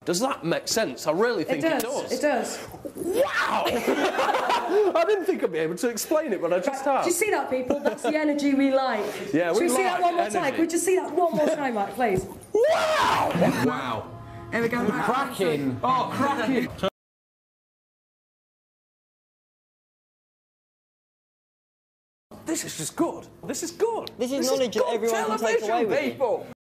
Does that make sense? I really think it does. It does. Wow! I didn't think I'd be able to explain it, but I just have. Do you see that, people? That's the energy we like. Yeah, Should we see that one more time? Can we just see that one more time, Mike, please? Wow! Wow. Here we go. Cracking. Oh, cracking! This is just good. This is good. This is knowledge that everyone can take away with them.